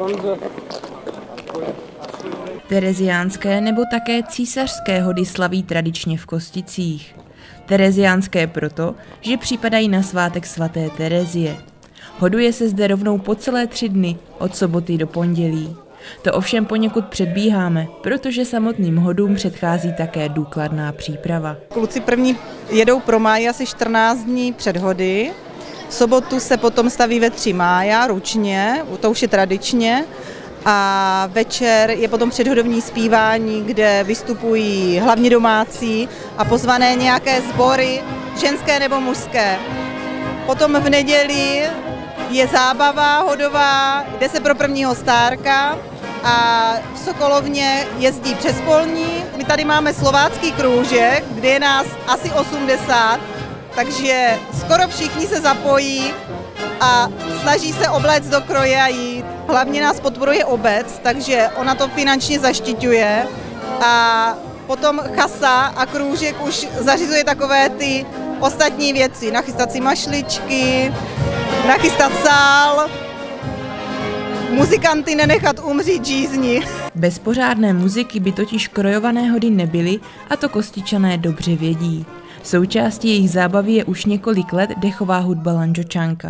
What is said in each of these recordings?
Tereziánské nebo také císařské hody slaví tradičně v Kosticích. Tereziánské proto, že připadají na svátek svaté Terezie. Hoduje se zde rovnou po celé 3 dny, od soboty do pondělí. To ovšem poněkud předbíháme, protože samotným hodům předchází také důkladná příprava. Kluci první jedou pro máj asi 14 dní před hody. V sobotu se potom staví ve 3 mája ručně, to už je tradičně. A večer je potom předhodovní zpívání, kde vystupují hlavně domácí a pozvané nějaké sbory, ženské nebo mužské. Potom v neděli je zábava hodová, jde se pro prvního stárka a v Sokolovně jezdí přes polní. My tady máme slovácký krůžek, kde je nás asi 80, takže skoro všichni se zapojí a snaží se obléct do kroje a jít. Hlavně nás podporuje obec, takže ona to finančně zaštiťuje a potom chasa a krůžek už zařizuje takové ty ostatní věci, nachystat si mašličky, nachystat sál, muzikanty nenechat umřít žízni. Bez pořádné muziky by totiž krojované hody nebyly a to Kostičané dobře vědí. Součástí jejich zábavy je už několik let dechová hudba Lanžočanka.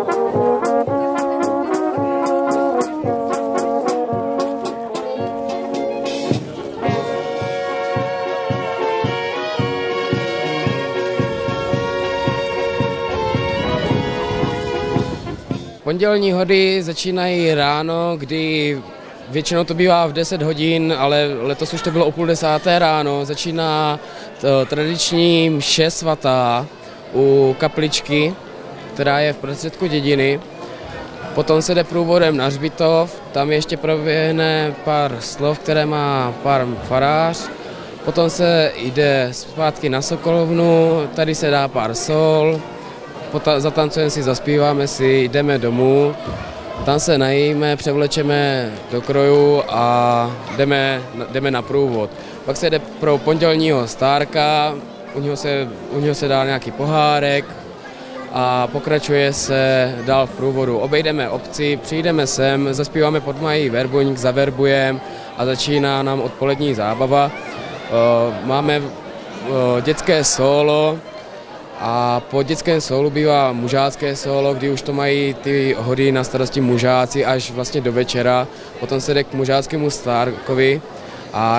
Pondělní hody začínají ráno, kdy většinou to bývá v 10 hodin, ale letos už to bylo o 9:30 ráno. Začíná tradiční mše svatá u kapličky, která je v prostředku dědiny. Potom se jde průvodem na hřbitov, tam ještě proběhne pár slov, které má pár farář. Potom se jde zpátky na Sokolovnu, tady se dá pár sol. Zatancujeme si, zaspíváme si, jdeme domů, tam se najíme, převlečeme do kroju a jdeme na průvod. Pak se jde pro pondělního stárka, u něho se dá nějaký pohárek a pokračuje se dál v průvodu. Obejdeme obci, přijdeme sem, zaspíváme pod Mají Verbuňk, zaverbujeme a začíná nám odpolední zábava. Máme dětské sólo. A po dětském sólu bývá mužácké sólo, kdy už to mají ty hody na starosti mužáci až vlastně do večera. Potom se jde k mužáckému stárkovi a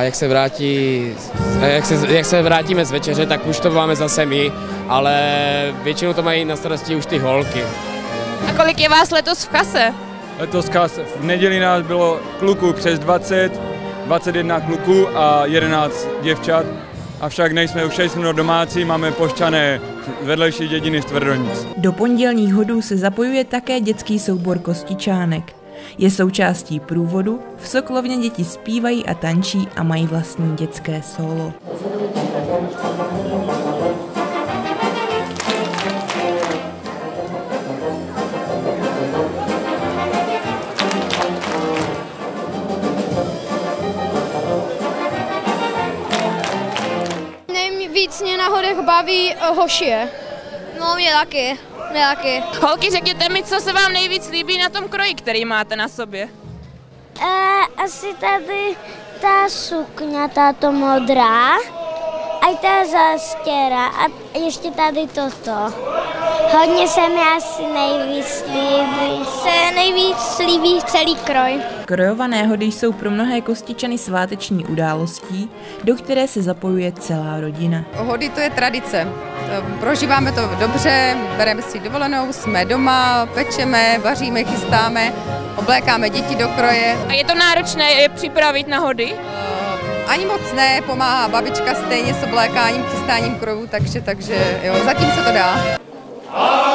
jak se vrátíme z večeře, tak už to máme zase my, ale většinou to mají na starosti už ty holky. A kolik je vás letos v chase? Letos v neděli nás bylo kluků přes 20, 21 kluků a 11 děvčat. Avšak nejsme už domácí, máme pošťané vedlejší dědiny z Tvrdonic. Do pondělních hodů se zapojuje také dětský soubor Kostičánek. Je součástí průvodu, v Sokolovně děti zpívají a tančí a mají vlastní dětské sólo. Víc mě na hodech baví hošie. No, mě taky. Holky, řekněte mi, co se vám nejvíc líbí na tom kroji, který máte na sobě? Asi tady ta sukňa, tato modrá, a ta zástěra a ještě tady toto. Hodně se mi asi nejvíc líbí celý kroj. Krojované hody jsou pro mnohé Kostičany sváteční událostí, do které se zapojuje celá rodina. Hody to je tradice. Prožíváme to dobře, bereme si dovolenou, jsme doma, pečeme, vaříme, chystáme, oblékáme děti do kroje. A je to náročné je připravit na hody? Ani moc ne, pomáhá babička stejně s oblékáním, chystáním krojů, takže jo, zatím se to dá.